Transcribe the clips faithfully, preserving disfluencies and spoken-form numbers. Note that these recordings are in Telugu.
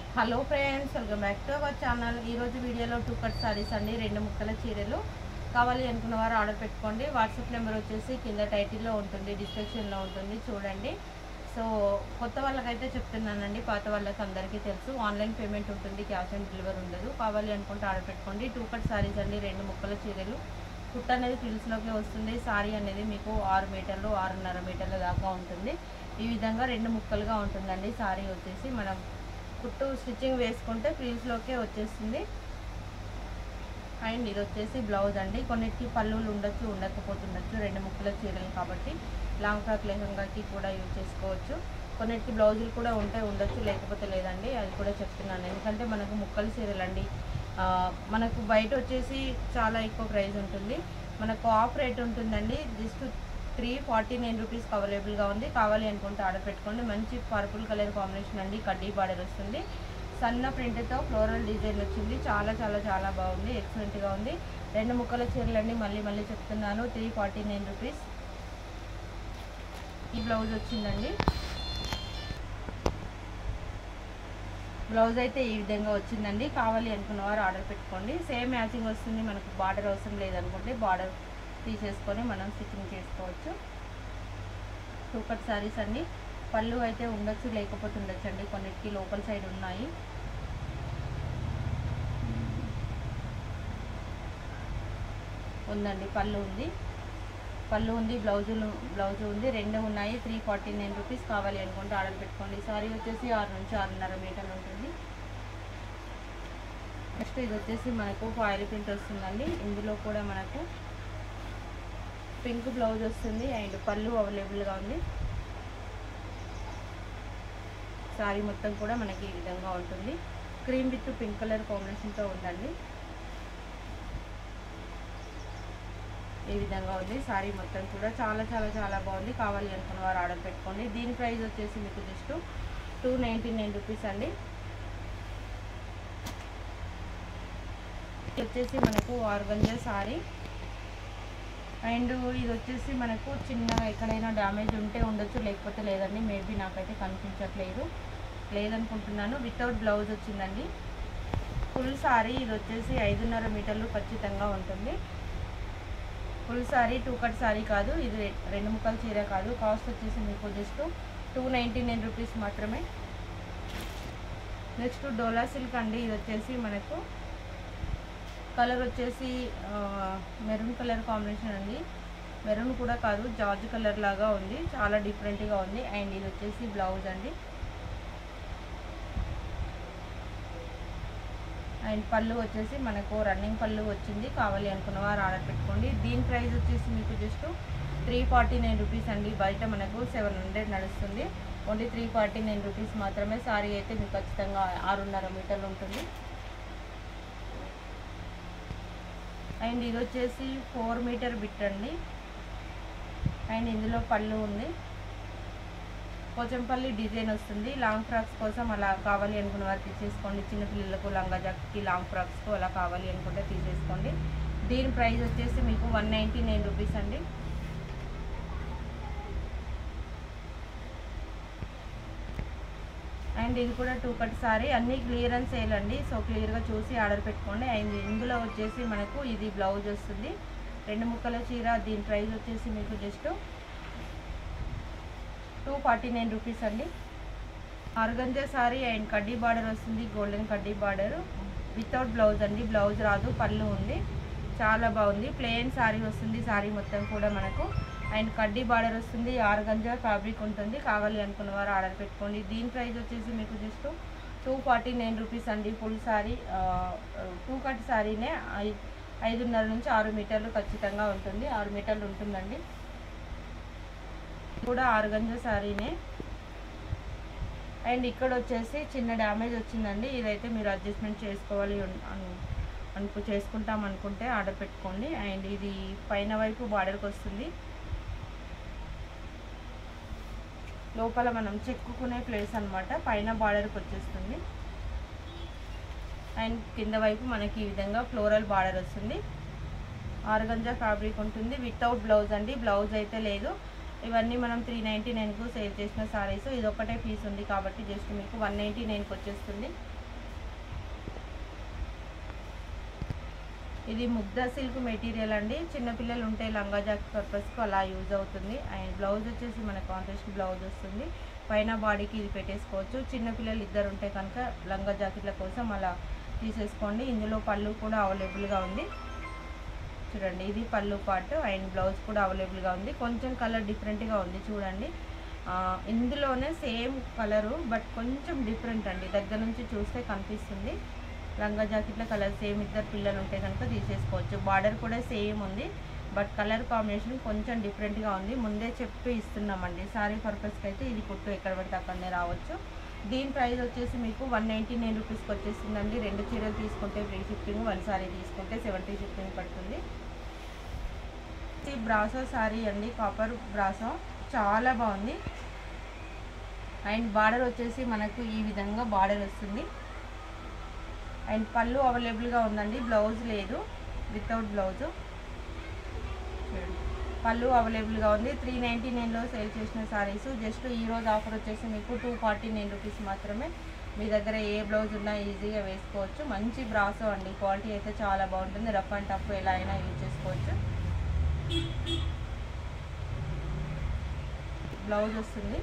Hello friends, welcome back to our channel. ఈరోజు వీడియోలో టూ కట్ సారీస్ అండి, రెండు ముక్కల చీరలు కావాలి అనుకున్న వారు ఆర్డర్ పెట్టుకోండి. వాట్సాప్ నెంబర్ వచ్చేసి కింద టైటిల్లో ఉంటుంది, డిస్క్రిప్షన్లో ఉంటుంది, చూడండి. సో కొత్త వాళ్ళకైతే చెప్తున్నానండి, పాత వాళ్ళకి అందరికీ తెలుసు. ఆన్లైన్ పేమెంట్ ఉంటుంది, క్యాష్ ఆన్ డెలివరీ ఉండదు. కావాలి అనుకుంటే ఆర్డర్ పెట్టుకోండి. టూ కట్ సారీస్ అండి, రెండు ముక్కల చీరలు. కుట్ట అనేది ఫ్రిల్స్లోకి వస్తుంది. సారీ అనేది మీకు ఆరు మీటర్లు ఆరున్నర మీటర్ల దాకా ఉంటుంది. ఈ విధంగా రెండు ముక్కలుగా ఉంటుందండి. సారీ వచ్చేసి మనం కుట్టు స్టిచ్చింగ్ వేసుకుంటే ఫ్రిల్స్లోకే వచ్చేస్తుంది. అండ్ ఇది వచ్చేసి బ్లౌజ్ అండి. కొన్నిటికి పళ్ళులు ఉండొచ్చు, ఉండకపోతుండొచ్చు. రెండు ముక్కల చీరలు కాబట్టి లాంగ్ ఫ్రాక్ లెహంగాకి కూడా యూజ్ చేసుకోవచ్చు. కొన్నిటికి బ్లౌజులు కూడా ఉంటే ఉండొచ్చు, లేకపోతే లేదండి. అది కూడా చెప్తున్నాను, ఎందుకంటే మనకు ముక్కల చీరలు అండి. మనకు బయట వచ్చేసి చాలా ఎక్కువ ప్రైస్ ఉంటుంది, మనకు ఆఫ్ రేట్ ఉంటుందండి. జస్ట్ త్రీ ఫార్టీ నైన్ రూపీస్కి అవైలబుల్గా ఉంది. కావాలి అనుకుంటే ఆర్డర్ పెట్టుకోండి. మంచి పర్పుల్ కలర్ కాంబినేషన్ అండి, కడ్డీ బార్డర్ వస్తుంది. సన్న ప్రింట్తో ఫ్లోరల్ డిజైన్ వచ్చింది. చాలా చాలా చాలా బాగుంది, ఎక్సలెంట్గా ఉంది. రెండు ముక్కల చీరలు అండి, మళ్ళీ మళ్ళీ చెప్తున్నాను. Three forty nine rupees. ఈ బ్లౌజ్ వచ్చిందండి. బ్లౌజ్ అయితే ఈ విధంగా వచ్చిందండి. కావాలి అనుకున్న వారు ఆర్డర్ పెట్టుకోండి. సేమ్ మ్యాచింగ్ వస్తుంది. మనకు బార్డర్ అవసరం లేదనుకుంటే బార్డర్ తీసేసుకొని మనం స్టిచ్చింగ్ చేసుకోవచ్చు. టూ కట్ శారీస్ అండి. పళ్ళు అయితే ఉండొచ్చు, లేకపోతే ఉండొచ్చు అండి. కొన్నిటికి లోపల సైడ్ ఉన్నాయి. ఉందండి, పళ్ళు ఉంది, పళ్ళు ఉంది, బ్లౌజులు బ్లౌజు ఉంది, రెండు ఉన్నాయి. Three forty nine rupees. కావాలి అనుకుంటే ఆర్డర్ పెట్టుకోండి. సారీ వచ్చేసి ఆరు నుంచి ఆరున్నర మీటర్లు ఉంటుంది. నెక్స్ట్ ఇది వచ్చేసి మనకు ఫాయిల్ ప్రింట్ వస్తుందండి. ఇందులో కూడా మనకు పింక్ బ్లౌజ్ వస్తుంది అండ్ పళ్ళు అవైలబుల్గా ఉంది. సారీ మొత్తం కూడా మనకి ఈ విధంగా ఉంటుంది. క్రీమ్ విత్ పింక్ కలర్ కాంబినేషన్తో ఉందండి. ఈ విధంగా ఉంది సారీ మొత్తం కూడా. చాలా చాలా చాలా బాగుంది. కావాలి అనుకున్న వారు ఆర్డర్ పెట్టుకోండి. దీని ప్రైస్ వచ్చేసి మీకు just two ninety nine rupees అండి. ఇది వచ్చేసి మనకు ఆర్గంజా సారీ అండ్ ఇది వచ్చేసి మనకు చిన్నగా ఎక్కడైనా డ్యామేజ్ ఉంటే ఉండొచ్చు, లేకపోతే లేదండి. మేబీ నాకైతే కనిపించట్లేదు, లేదనుకుంటున్నాను. వితౌట్ బ్లౌజ్ వచ్చిందండి. ఫుల్ సారీ ఇది వచ్చేసి ఐదున్నర మీటర్లు ఖచ్చితంగా ఉంటుంది. Full sari, two cut sari కాదు, ఇది రెండు ముక్కల చీర కాదు. కాస్ట్ వచ్చేసి మీకు just two ninety nine rupees మాత్రమే. నెక్స్ట్ డోలా సిల్క్ అండి. ఇది వచ్చేసి మనకు కలర్ వచ్చేసి మెరూన్ కలర్ కాంబినేషన్ అండి. మెరూన్ కూడా కాదు, జార్జ్ కలర్ లాగా ఉంది, చాలా డిఫరెంట్గా ఉంది. అండ్ ఇది వచ్చేసి బ్లౌజ్ అండి. అండ్ పళ్ళు వచ్చేసి మనకు రన్నింగ్ పళ్ళు వచ్చింది. కావాలి అనుకున్న వారు ఆర్డర్ పెట్టుకోండి. దీని ప్రైస్ వచ్చేసి మీకు just three forty nine rupees అండి. బయట మనకు సెవెన్ హండ్రెడ్ నడుస్తుంది, only three forty nine rupees మాత్రమే. సారీ అయితే మీకు ఖచ్చితంగా ఆరున్నర మీటర్లు ఉంటుంది. అండ్ ఇది వచ్చేసి ఫోర్ మీటర్ బిట్ అండి. అండ్ ఇందులో పళ్ళు ఉంది, పోచంపల్లి డిజైన్ వస్తుంది. లాంగ్ ఫ్రాక్స్ కోసం అలా కావాలి అనుకున్న వారు తీసేసుకోండి. చిన్నపిల్లలకు లంగా జాకెట్కి లాంగ్ ఫ్రాక్స్కు అలా కావాలి అనుకుంటే తీసేసుకోండి. దీని ప్రైస్ వచ్చేసి మీకు వన్ నైంటీ నైన్ రూపీస్ అండి. అండ్ ఇది కూడా టూ కట్ సారీ, అన్నీ క్లియరెన్స్ సేల్ అండి. సో క్లియర్గా చూసి ఆర్డర్ పెట్టుకోండి. అండ్ ఇందులో వచ్చేసి మనకు ఇది బ్లౌజ్ వస్తుంది, రెండు ముక్కల చీర. దీని ప్రైస్ వచ్చేసి మీకు just two forty nine rupees అండి. ఆర్గంజా సారీ అండ్ కడ్డీ బార్డర్ వస్తుంది, గోల్డెన్ కడ్డీ బార్డర్ వితౌట్ బ్లౌజ్ అండి. బ్లౌజ్ రాదు, పళ్ళు ఉంది. చాలా బాగుంది. ప్లెయిన్ సారీ వస్తుంది, సారీ మొత్తం కూడా మనకు. అండ్ కడ్డీ బార్డర్ వస్తుంది, ఆర్గంజా ఫ్యాబ్రిక్ ఉంటుంది. కావాలి అనుకున్న వారు ఆర్డర్ పెట్టుకోండి. దీని ప్రైస్ వచ్చేసి మీకు just two forty nine rupees అండి. ఫుల్ సారీ టూ కట్ సారీనే ఐదున్నర నుంచి ఆరు మీటర్లు ఖచ్చితంగా ఉంటుంది, ఆరు మీటర్లు ఉంటుందండి. కూడా ఆర్గంజా సారీనే. అండ్ ఇక్కడ వచ్చేసి చిన్న డ్యామేజ్ వచ్చిందండి. ఇదైతే మీరు అడ్జస్ట్మెంట్ చేసుకోవాలి అనుకు చేసుకుంటాం అనుకుంటే ఆర్డర్ పెట్టుకోండి. అండ్ ఇది పైన వైపు బార్డర్కి వస్తుంది, లోపల మనం చెక్కుకునే ప్లేస్ అనమాట. పైన బార్డర్కి వచ్చేస్తుంది అండ్ కింద వైపు మనకి ఈ విధంగా ఫ్లోరల్ బార్డర్ వస్తుంది. ఆర్గంజా ఫ్యాబ్రిక్ ఉంటుంది, వితౌట్ బ్లౌజ్ అండి. బ్లౌజ్ అయితే లేదు. ఇవన్నీ మనం త్రీ నైంటీ నైన్కు సేల్ చేసిన సారీస్. ఇది ఒకటే పీస్ ఉంది కాబట్టి జస్ట్ మీకు వన్ నైంటీ నైన్కి వచ్చేస్తుంది. ఇది ముగ్ధా సిల్క్ మెటీరియల్ అండి. చిన్నపిల్లలు ఉంటే లంగా జాకెట్ పర్పస్కి అలా యూజ్ అవుతుంది. అండ్ బ్లౌజ్ వచ్చేసి మన కాంట్రాస్ట్ బ్లౌజ్ వస్తుంది. పైన బాడీకి ఇది పెట్టేసుకోవచ్చు. చిన్నపిల్లలు ఇద్దరు ఉంటే కనుక లంగా జాకెట్ల కోసం అలా తీసేసుకోండి. ఇందులో పళ్ళు కూడా అవైలబుల్గా ఉంది. చూడండి, ఇది పళ్ళు పార్ట్ అండ్ బ్లౌజ్ కూడా అవైలబుల్గా ఉంది. కొంచెం కలర్ డిఫరెంట్గా ఉంది చూడండి. ఇందులోనే సేమ్ కలరు బట్ కొంచెం డిఫరెంట్ అండి. దగ్గర నుంచి చూస్తే కనిపిస్తుంది. లంగా జాకెట్ల కలర్ సేమ్, ఇద్దరు పిల్లలు ఉంటే కనుక తీసేసుకోవచ్చు. బార్డర్ కూడా సేమ్ ఉంది బట్ కలర్ కాంబినేషన్ కొంచెం డిఫరెంట్గా ఉంది. ముందే చెప్పి ఇస్తున్నామండి. సారీ పర్పస్కి అయితే ఇది కుట్టు ఎక్కడ పడితే అక్కడనే రావచ్చు. దీని ప్రైస్ వచ్చేసి మీకు వన్ నైంటీ నైన్ రూపీస్కి వచ్చేసిందండి. రెండు చీరలు తీసుకుంటే ఫ్రీ షిప్పింగ్, వన్ సారీ తీసుకుంటే సెవెంటీ షిప్పింగ్ పడుతుంది. ఇది బ్రాసో సారీ అండి, కాపర్ బ్రాసో, చాలా బాగుంది. అండ్ బార్డర్ వచ్చేసి మనకు ఈ విధంగా బార్డర్ వస్తుంది. అండ్ పళ్ళు అవైలబుల్గా ఉందండి. బ్లౌజ్ లేదు, వితౌట్ బ్లౌజు. పళ్ళు అవైలబుల్గా ఉంది. త్రీ నైంటీ నైన్లో సేల్ చేసిన సారీస్ జస్ట్ ఈరోజు ఆఫర్ వచ్చేసి మీకు టూ ఫార్టీ నైన్ రూపీస్ మాత్రమే. మీ దగ్గర ఏ బ్లౌజ్ ఉన్నా ఈజీగా వేసుకోవచ్చు. మంచి బ్రాసో అండి, క్వాలిటీ అయితే చాలా బాగుంటుంది. రఫ్ అండ్ టఫ్ ఎలా అయినా యూజ్ చేసుకోవచ్చు. బ్లౌజ్ వస్తుంది.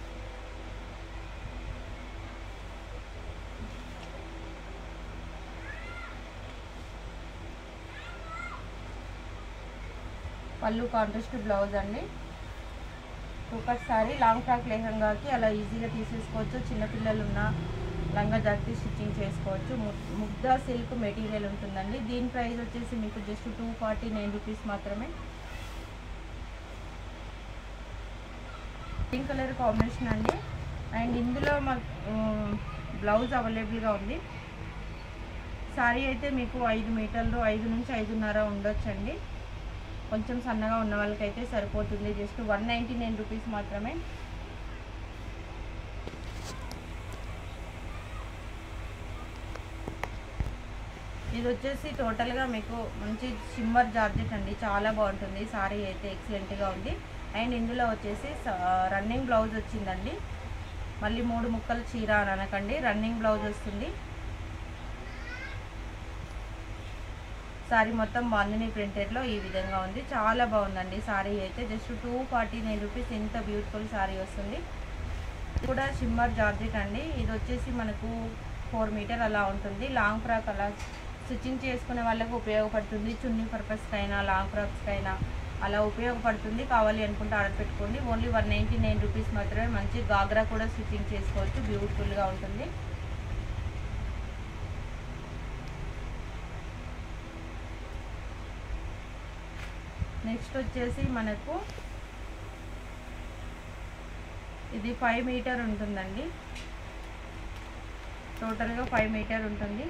పళ్ళు కాంట్రాస్ట్ బ్లౌజ్ అండి. Two cut sari, long frock లెహంగాకి అలా ఈజీగా తీసేసుకోవచ్చు. చిన్నపిల్లలు ఉన్న లంగా జాకెట్ స్టిచ్చింగ్ చేసుకోవచ్చు. ముగ్ధా సిల్క్ మెటీరియల్ ఉంటుందండి. దీని ప్రైస్ వచ్చేసి మీకు just two forty nine rupees మాత్రమే. పింక్ కలర్ కాంబినేషన్ అండి. అండ్ ఇందులో మా బ్లౌజ్ అవైలబుల్గా ఉంది. సారీ అయితే మీకు ఐదు మీటర్లు, ఐదు నుంచి ఐదున్నర ఉండొచ్చండి. కొంచెం సన్నగా ఉన్న వాళ్ళకైతే సరిపోతుంది. Just one ninety nine rupees మాత్రమే. ఇది వచ్చేసి టోటల్గా మీకు మంచి షిమ్మర్ జార్జెట్ అండి, చాలా బాగుంటుంది. సారీ అయితే ఎక్సలెంట్గా ఉంది. అండ్ ఇందులో వచ్చేసి రన్నింగ్ బ్లౌజ్ వచ్చిందండి. మళ్ళీ మూడు ముక్కలు చీర అని అనకండి, రన్నింగ్ బ్లౌజ్ వస్తుంది. సారీ మొత్తం బాందిని ప్రింటెడ్లో ఈ విధంగా ఉంది. చాలా బాగుందండి సారీ అయితే. Just two forty nine rupees ఎంత బ్యూటిఫుల్ సారీ వస్తుంది. ఇది కూడా షిమ్మర్ జార్జెట్ అండి. ఇది వచ్చేసి మనకు ఫోర్ మీటర్ అలా ఉంటుంది. లాంగ్ ఫ్రాక్ అలా స్టిచ్చింగ్ చేసుకునే వాళ్ళకు ఉపయోగపడుతుంది. చున్నీ పర్పస్కైనా లాంగ్ ఫ్రాక్స్కైనా అలా ఉపయోగపడుతుంది. కావాలి అనుకుంటే ఆర్డర్ పెట్టుకోండి. Only one ninety nine rupees మాత్రమే. మంచి గాగ్రా కూడా స్టిచ్చింగ్ చేసుకోవచ్చు, బ్యూటిఫుల్గా ఉంటుంది. నెక్స్ట్ వచ్చేసి మనకు ఇది ఫైవ్ మీటర్ ఉంటుందండి. టోటల్గా ఫైవ్ మీటర్ ఉంటుంది.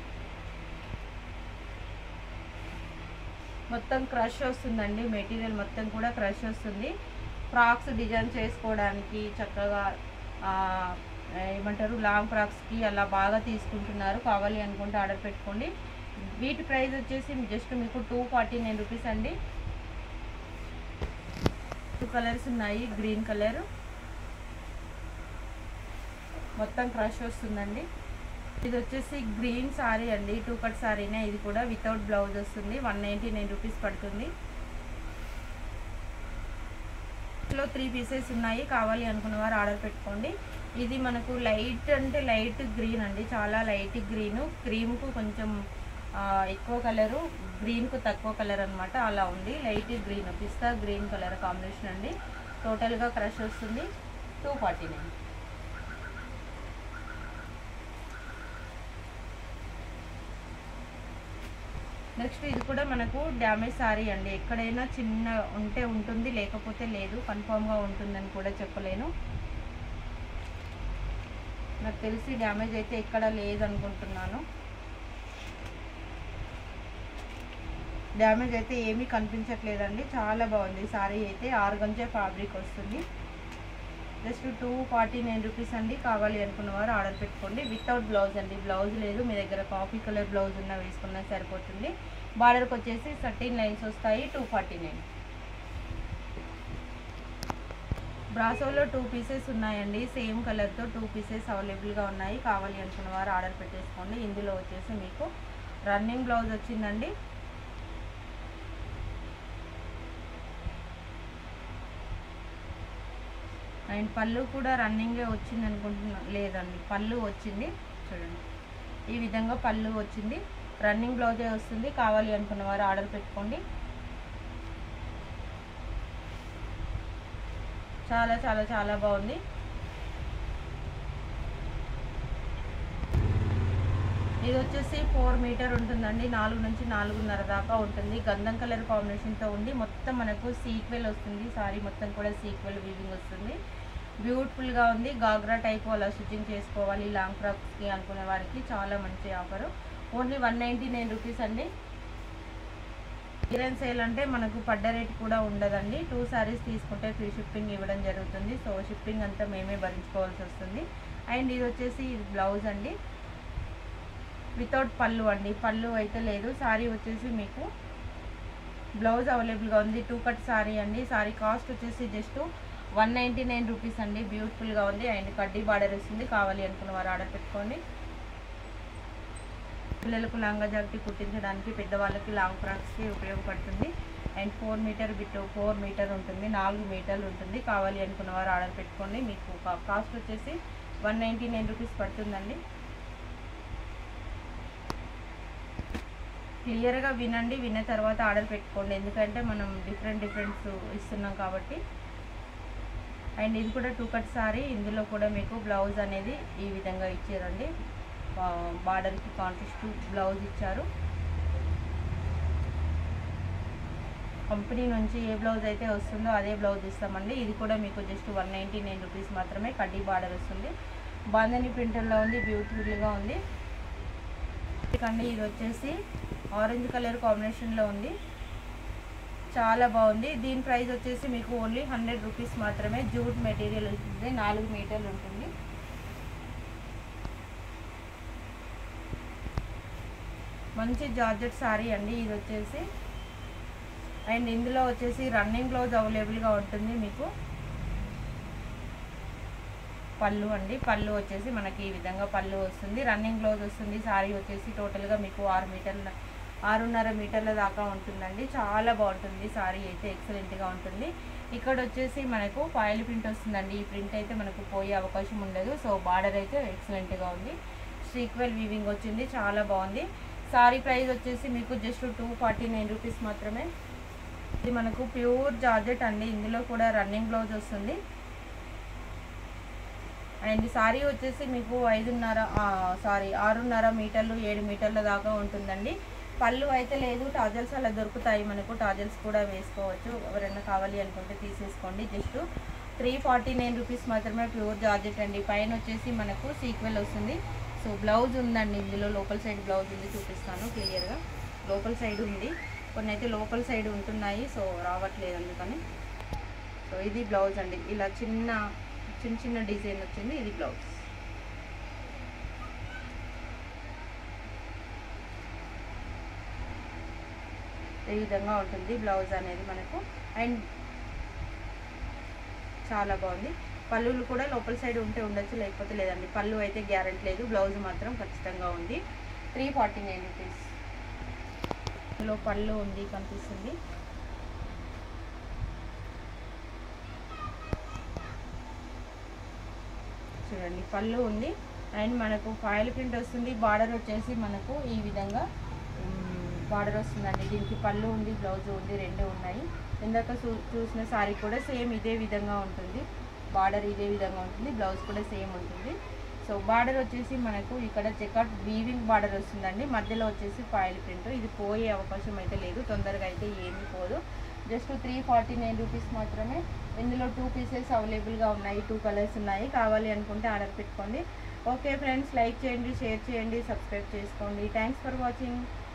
మొత్తం క్రష్ వస్తుందండి. మెటీరియల్ మొత్తం కూడా క్రష్ వస్తుంది. ఫ్రాక్స్ డిజైన్ చేసుకోవడానికి చక్కగా ఏమంటారు లాంగ్ ఫ్రాక్స్కి అలా బాగా తీసుకుంటున్నారు. కావాలి అనుకుంటే ఆర్డర్ పెట్టుకోండి. వీటి ప్రైస్ వచ్చేసి జస్ట్ మీకు టూ ఫార్టీ నైన్ రూపీస్ అండి. టూ కలర్స్ ఉన్నాయి. గ్రీన్ కలర్ మొత్తం క్రష్ వస్తుందండి. ఇది వచ్చేసి గ్రీన్ సారీ అండి, టూ కట్ సారీనే. ఇది కూడా వితౌట్ బ్లౌజ్ వస్తుంది. వన్ నైంటీ నైన్ రూపీస్ పడుతుంది. ఇందులో త్రీ పీసెస్ ఉన్నాయి. కావాలి అనుకున్న వారు ఆర్డర్ పెట్టుకోండి. ఇది మనకు లైట్ అంటే లైట్ గ్రీన్ అండి, చాలా లైట్ గ్రీను. క్రీమ్కు కొంచెం ఎక్కువ కలరు, గ్రీన్కు తక్కువ కలర్ అనమాట, అలా ఉంది. లైట్ గ్రీన్, పిస్తా గ్రీన్ కలర్ కాంబినేషన్ అండి. టోటల్గా క్రష్ వస్తుంది. Two forty nine. నెక్స్ట్ ఇది కూడా మనకు డ్యామేజ్ సారీ అండి. ఎక్కడైనా చిన్న ఉంటే ఉంటుంది, లేకపోతే లేదు. కన్ఫామ్గా ఉంటుందని కూడా చెప్పలేను. నాకు తెలిసి డ్యామేజ్ అయితే ఎక్కడ లేదనుకుంటున్నాను. డ్యామేజ్ అయితే ఏమీ కనిపించట్లేదండి. చాలా బాగుంది సారీ అయితే. ఆర్గంజా ఫ్యాబ్రిక్ వస్తుంది. Just two forty nine rupees అండి. కావాలి అనుకున్న వారు ఆర్డర్ పెట్టుకోండి. వితౌట్ బ్లౌజ్ అండి, బ్లౌజ్ లేదు. మీ దగ్గర కాఫీ కలర్ బ్లౌజ్ ఉన్నా వేసుకున్నా సరిపోతుంది. బార్డర్కి వచ్చేసి థర్టీన్ లైన్స్ వస్తాయి. Two forty nine. బ్రాసోలో టూ పీసెస్ ఉన్నాయండి. సేమ్ కలర్తో టూ పీసెస్ అవైలబుల్గా ఉన్నాయి. కావాలి అనుకున్న వారు ఆర్డర్ పెట్టేసుకోండి. ఇందులో వచ్చేసి మీకు రన్నింగ్ బ్లౌజ్ వచ్చిందండి. అండ్ పళ్ళు కూడా రన్నింగే వచ్చింది అనుకుంటున్నా, లేదండి పళ్ళు వచ్చింది చూడండి, ఈ విధంగా పళ్ళు వచ్చింది. రన్నింగ్ బ్లౌజే వస్తుంది. కావాలి అనుకున్న వారు ఆర్డర్ పెట్టుకోండి. చాలా చాలా చాలా బాగుంది. ఇది వచ్చేసి ఫోర్ మీటర్ ఉంటుందండి, నాలుగు నుంచి నాలుగున్నర దాకా ఉంటుంది. గంధం కలర్ కాంబినేషన్తో ఉంది. మొత్తం మనకు సీక్వెల్ వస్తుంది. సారీ మొత్తం కూడా సీక్వెల్ వీవింగ్ వస్తుంది. బ్యూటిఫుల్గా ఉంది. గాగ్రా టైప్ అలా స్టిచ్చింగ్ చేసుకోవాలి లాంగ్ ఫ్రాక్స్కి అనుకునే వారికి చాలా మంచి offer. Only one ninety nine rupees అండి. క్లియరెన్స్ సేల్ అంటే మనకు పడ్డ రేట్ కూడా ఉండదండి. టూ శారీస్ తీసుకుంటే ఫ్రీ షిప్పింగ్ ఇవ్వడం జరుగుతుంది. సో షిప్పింగ్ అంతా మేమే భరించుకోవాల్సి వస్తుంది. అండ్ ఇది వచ్చేసి ఇది బ్లౌజ్ అండి, వితౌట్ పళ్ళు అండి, పళ్ళు అయితే లేదు. శారీ వచ్చేసి మీకు బ్లౌజ్ అవైలబుల్గా ఉంది. టూ కట్ శారీ అండి. శారీ కాస్ట్ వచ్చేసి just one ninety nine rupees అండి. బ్యూటిఫుల్గా ఉంది. అండ్ కడ్డీ బార్డర్ వస్తుంది. కావాలి అనుకున్న వారు ఆర్డర్ పెట్టుకోండి. పిల్లలకు లంగా జాకెట్ కుట్టించడానికి, పెద్దవాళ్ళకి లాంగ్ ఫ్రాక్స్కి ఉపయోగపడుతుంది. And four meter bit four meter ఉంటుంది, నాలుగు మీటర్లు ఉంటుంది. కావాలి అనుకున్న వారు ఆర్డర్ పెట్టుకోండి. మీకు కాస్ట్ వచ్చేసి వన్ నైంటీ నైన్ రూపీస్ పడుతుందండి. క్లియర్గా వినండి, విన్న తర్వాత ఆర్డర్ పెట్టుకోండి. ఎందుకంటే మనం డిఫరెంట్ డిఫరెంట్స్ ఇస్తున్నాం కాబట్టి. అండ్ ఇది కూడా టూ కట్ సారీ. ఇందులో కూడా మీకు బ్లౌజ్ అనేది ఈ విధంగా ఇచ్చారండి. బార్డర్కి కాంట్రాస్ట్ బ్లౌజ్ ఇచ్చారు. కంపెనీ నుంచి ఏ బ్లౌజ్ అయితే వస్తుందో అదే బ్లౌజ్ ఇస్తామండి. ఇది కూడా మీకు just one ninety nine rupees మాత్రమే. కడ్డీ బార్డర్ వస్తుంది. బాందని ప్రింటర్లో ఉంది. బ్యూటిఫుల్గా ఉంది. కండి ఇది వచ్చేసి ఆరెంజ్ కలర్ కాంబినేషన్లో ఉంది. చాలా బాగుంది. దీని ప్రైస్ వచ్చేసి మీకు ఓన్లీ హండ్రెడ్ రూపీస్ మాత్రమే. జూట్ మెటీరియల్ ఉంటుంది, నాలుగు మీటర్లు ఉంటుంది. మంచి జార్జెట్ శారీ అండి ఇది వచ్చేసి. అండ్ ఇందులో వచ్చేసి రన్నింగ్ బ్లౌజ్ అవైలబుల్గా ఉంటుంది. మీకు పళ్ళు అండి, పళ్ళు వచ్చేసి మనకి ఈ విధంగా పళ్ళు వస్తుంది. రన్నింగ్ బ్లౌజ్ వస్తుంది. శారీ వచ్చేసి టోటల్గా మీకు ఆరు మీటర్ల ఆరున్నర మీటర్ల దాకా ఉంటుందండి. చాలా బాగుంటుంది. శారీ అయితే ఎక్సలెంట్గా ఉంటుంది. ఇక్కడ వచ్చేసి మనకు ఫాయిల్ ప్రింట్ వస్తుందండి. ఈ ప్రింట్ అయితే మనకు పోయే అవకాశం ఉండదు. సో బార్డర్ అయితే ఎక్సలెంట్గా ఉంది. సీక్వెల్ వీవింగ్ వచ్చింది. చాలా బాగుంది. శారీ ప్రైస్ వచ్చేసి మీకు just two forty nine rupees మాత్రమే. ఇది మనకు ప్యూర్ జార్జెట్ అండి. ఇందులో కూడా రన్నింగ్ బ్లౌజ్ వస్తుంది. అండ్ శారీ వచ్చేసి మీకు ఐదున్నర సారీ ఆరున్నర మీటర్లు ఏడు మీటర్ల దాకా ఉంటుందండి. పళ్ళు అయితే లేదు. టాజల్స్ అలా దొరుకుతాయి మనకు. టాజల్స్ కూడా వేసుకోవచ్చు. ఎవరైనా కావాలి అనుకుంటే తీసేసుకోండి. Just three forty nine rupees మాత్రమే. ప్యూర్ జార్జెట్ అండి. పైన వచ్చేసి మనకు సీక్వెల్ వస్తుంది. సో బ్లౌజ్ ఉందండి ఇందులో. లోపల సైడ్ బ్లౌజ్ ఉంది, చూపిస్తాను క్లియర్గా. లోపల సైడ్ ఉంది, కొన్ని అయితే లోపల సైడ్ ఉంటున్నాయి. సో రావట్లేదు అందుకని. సో ఇది బ్లౌజ్ అండి. ఇలా చిన్న చిన్న చిన్న డిజైన్ వచ్చింది. ఇది బ్లౌజ్. ఈ విధంగా ఉంటుంది బ్లౌజ్ అనేది మనకు. అండ్ చాలా బాగుంది. పళ్ళులు కూడా లోపల సైడ్ ఉంటే ఉండొచ్చు, లేకపోతే లేదండి. పళ్ళు అయితే గ్యారెంటీ లేదు. బ్లౌజ్ మాత్రం ఖచ్చితంగా ఉంది. Three forty nine rupees. లో పళ్ళు ఉంది, కనిపిస్తుంది. చూడండి పళ్ళు ఉంది. అండ్ మనకు ఫాయిల్ ప్రింట్ వస్తుంది. బార్డర్ వచ్చేసి మనకు ఈ విధంగా బార్డర్ వస్తుందండి. దీనికి పళ్ళు ఉంది, బ్లౌజ్ ఉంది, రెండు ఉన్నాయి. ఇందాక చూ చూసిన శారీ కూడా సేమ్ ఇదే విధంగా ఉంటుంది. బార్డర్ ఇదే విధంగా ఉంటుంది. బ్లౌజ్ కూడా సేమ్ ఉంటుంది. సో బార్డర్ వచ్చేసి మనకు ఇక్కడ చెకట్ వీవింగ్ బార్డర్ వస్తుందండి. మధ్యలో వచ్చేసి ఫాయిల్ ప్రింట్. ఇది పోయే అవకాశం అయితే లేదు. తొందరగా అయితే ఏమీ పోదు. Just three forty nine rupees మాత్రమే. ఇందులో టూ పీసెస్ అవైలబుల్గా ఉన్నాయి. టూ కలర్స్ ఉన్నాయి. కావాలి అనుకుంటే ఆర్డర్ పెట్టుకోండి. ఓకే ఫ్రెండ్స్, లైక్ చేయండి, షేర్ చేయండి, సబ్స్క్రైబ్ చేసుకోండి. Thanks for watching.